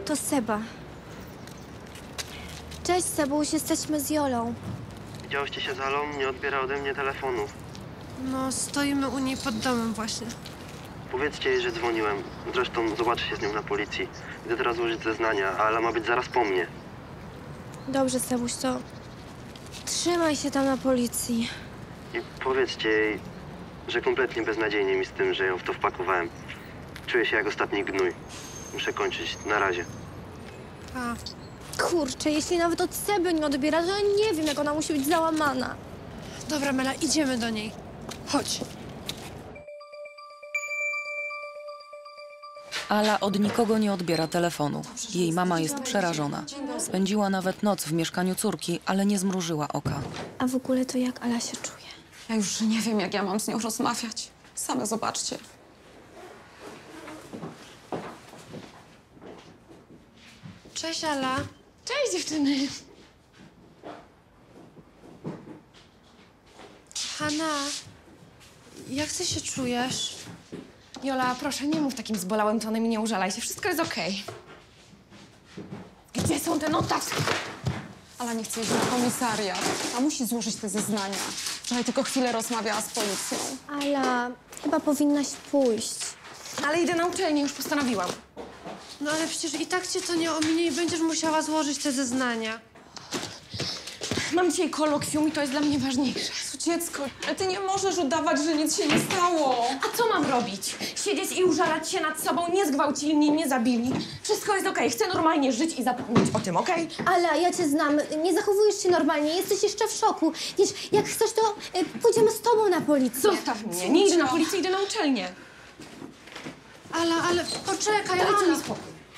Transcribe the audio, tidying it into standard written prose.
To Seba. Cześć, Sebuś, jesteśmy z Jolą. Widziałyście się z Alą? Nie odbiera ode mnie telefonu. No, stoimy u niej pod domem właśnie. Powiedzcie jej, że dzwoniłem. Zresztą zobaczę się z nią na policji. Idę teraz złożyć zeznania, a Ala ma być zaraz po mnie. Dobrze, Sebuś, to trzymaj się tam na policji. I powiedzcie jej, że kompletnie beznadziejnie mi z tym, że ją w to wpakowałem. Czuję się jak ostatni gnój. Muszę kończyć. Na razie. A, Kurczę, jeśli nawet od Seby nie odbiera, to ja nie wiem, jak ona musi być załamana. dobra, Mela, idziemy do niej. Chodź. Ala od nikogo nie odbiera telefonu. Jej mama jest przerażona. Spędziła nawet noc w mieszkaniu córki, ale nie zmrużyła oka. A w ogóle to jak Ala się czuje? Ja już nie wiem, jak ja mam z nią rozmawiać. Same zobaczcie. Cześć, Ala. Cześć, dziewczyny. Hanna, jak ty się czujesz? Jola, proszę, nie mów takim zbolałym tonem i nie użalaj się. Wszystko jest okej. Gdzie są te notatki? Ala nie chce iść na komisariat, a musi złożyć te zeznania. Wczoraj tylko chwilę rozmawiała z policją. Ala, chyba powinnaś pójść. Ale idę na uczelnię, już postanowiłam. No ale przecież i tak cię to nie ominie i będziesz musiała złożyć te zeznania. Mam dzisiaj kolokwium i to jest dla mnie ważniejsze. Jezu, dziecko, ale ty nie możesz udawać, że nic się nie stało. A co mam robić? Siedzieć i użalać się nad sobą? Nie zgwałcili mnie, nie zabili. Wszystko jest okej. Chcę normalnie żyć i zapomnieć o tym, okej? Ala, ja cię znam. Nie zachowujesz się normalnie. Jesteś jeszcze w szoku. Wiesz, jak chcesz, to pójdziemy z tobą na policję. Zostaw mnie. Nie idę na policję, idę na uczelnię. Ala, ale poczekaj, Dajcie Ala. mi spokój.